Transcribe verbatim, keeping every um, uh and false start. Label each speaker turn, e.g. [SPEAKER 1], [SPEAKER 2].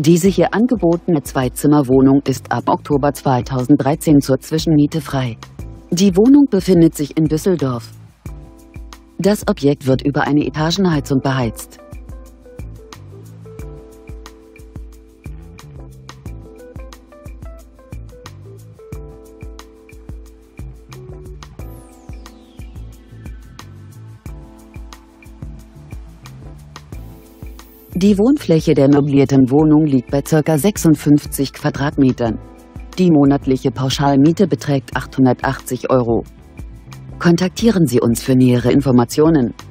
[SPEAKER 1] Diese hier angebotene Zweizimmerwohnung ist ab Oktober zweitausenddreizehn zur Zwischenmiete frei. Die Wohnung befindet sich in Düsseldorf. Das Objekt wird über eine Etagenheizung beheizt. Die Wohnfläche der möblierten Wohnung liegt bei ca. sechsundfünfzig Quadratmetern. Die monatliche Pauschalmiete beträgt achthundertachtzig Euro. Kontaktieren Sie uns für nähere Informationen.